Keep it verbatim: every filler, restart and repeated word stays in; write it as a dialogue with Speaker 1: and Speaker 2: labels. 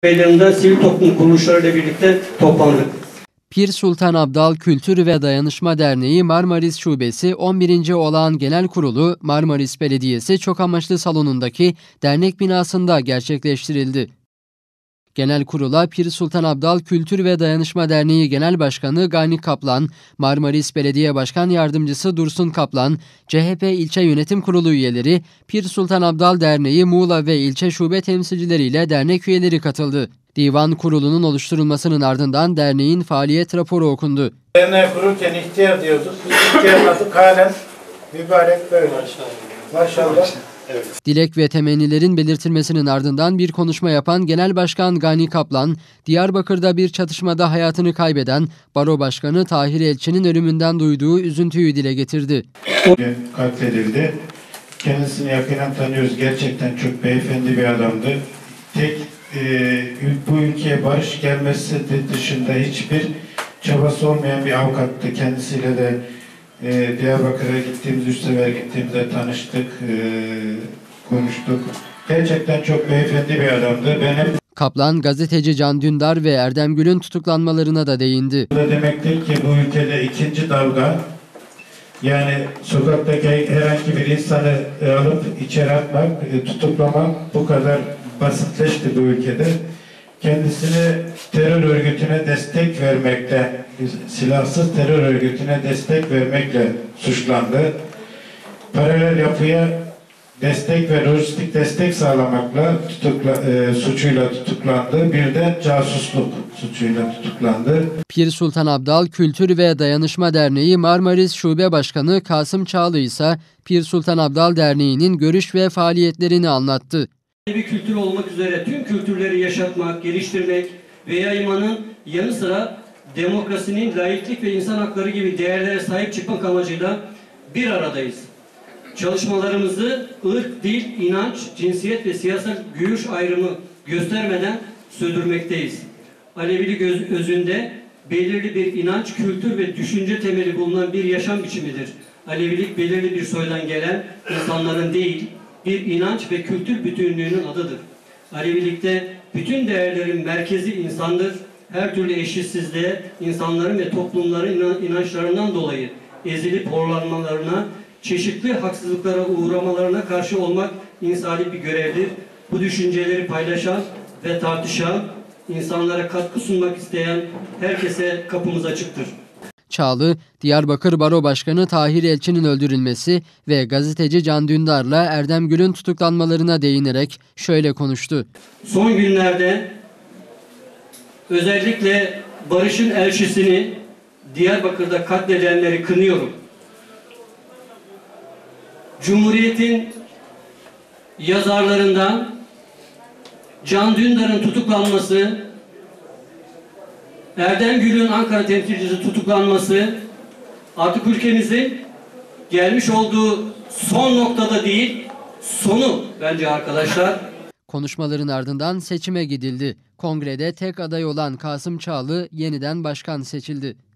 Speaker 1: Meydanında sivil toplum kuruluşlarıyla birlikte toplandık.
Speaker 2: Pir Sultan Abdal Kültür ve Dayanışma Derneği Marmaris Şubesi on birinci Olağan Genel Kurulu Marmaris Belediyesi Çokamaçlı Salonu'ndaki dernek binasında gerçekleştirildi. Genel kurula Pir Sultan Abdal Kültür ve Dayanışma Derneği Genel Başkanı Gani Kaplan, Marmaris Belediye Başkan Yardımcısı Dursun Kaplan, C H P İlçe Yönetim Kurulu üyeleri, Pir Sultan Abdal Derneği Muğla ve ilçe şube temsilcileriyle dernek üyeleri katıldı. Divan kurulunun oluşturulmasının ardından derneğin faaliyet raporu okundu.
Speaker 3: Derneği kururken ihtiyar diyorduk. İhtiyarladık halen mübarek böyle. Maşallah.
Speaker 2: Evet. Dilek ve temennilerin belirtilmesinin ardından bir konuşma yapan Genel Başkan Gani Kaplan, Diyarbakır'da bir çatışmada hayatını kaybeden Baro Başkanı Tahir Elçi'nin ölümünden duyduğu üzüntüyü dile getirdi.
Speaker 3: Katledildi. Kendisini yakından tanıyoruz. Gerçekten çok beyefendi bir adamdı. Tek e, bu ülkeye barış gelmesi dışında hiçbir çabası olmayan bir avukattı. Kendisiyle de e, Diyarbakır'a gittiğimiz, üç sefer gittiğimizde tanıştık, e, konuştuk. Gerçekten çok beyefendi bir adamdı. Ben hep
Speaker 2: Kaplan, gazeteci Can Dündar ve Erdem Gül'ün tutuklanmalarına da değindi.
Speaker 3: Bu da demektir ki bu ülkede ikinci dalga, yani sokaktaki herhangi bir insanı alıp içeri atmak, tutuklamak bu kadar basitleşti bu ülkede. Kendisini terör örgütüne destek vermekle, silahsız terör örgütüne destek vermekle suçlandı. Paralel yapıya destek ve lojistik destek sağlamakla tutukla, e, suçuyla tutuklandı. Bir de casusluk suçuyla tutuklandı.
Speaker 2: Pir Sultan Abdal Kültür ve Dayanışma Derneği Marmaris Şube Başkanı Kasım Çağlı ise Pir Sultan Abdal Derneği'nin görüş ve faaliyetlerini anlattı.
Speaker 1: Bir kültür olmak üzere tüm kültürleri yaşatmak, geliştirmek ve yaymanın yanı sıra demokrasinin, laiklik ve insan hakları gibi değerlere sahip çıkmak amacıyla bir aradayız. Çalışmalarımızı ırk, dil, inanç, cinsiyet ve siyasal görüş ayrımı göstermeden sürdürmekteyiz. Alevilik öz, özünde belirli bir inanç, kültür ve düşünce temeli bulunan bir yaşam biçimidir. Alevilik belirli bir soydan gelen insanların değil, bir inanç ve kültür bütünlüğünün adıdır. Alevilikte bütün değerlerin merkezi insandır. Her türlü eşitsizliğe, insanların ve toplumların inançlarından dolayı ezilip horlanmalarına, çeşitli haksızlıklara uğramalarına karşı olmak insani bir görevdir. Bu düşünceleri paylaşan ve tartışan, insanlara katkı sunmak isteyen herkese kapımız açıktır.
Speaker 2: Çağlı, Diyarbakır Baro Başkanı Tahir Elçi'nin öldürülmesi ve gazeteci Can Dündar'la Erdem Gül'ün tutuklanmalarına değinerek şöyle konuştu.
Speaker 1: Son günlerde özellikle barışın elçisini Diyarbakır'da katledenleri kınıyorum. Cumhuriyet'in yazarlarından Can Dündar'ın tutuklanması, Erdem Gül'ün Ankara temsilcisi tutuklanması artık ülkemizin gelmiş olduğu son noktada değil, sonu bence arkadaşlar.
Speaker 2: Konuşmaların ardından seçime gidildi. Kongrede tek aday olan Kasım Çağlı yeniden başkan seçildi.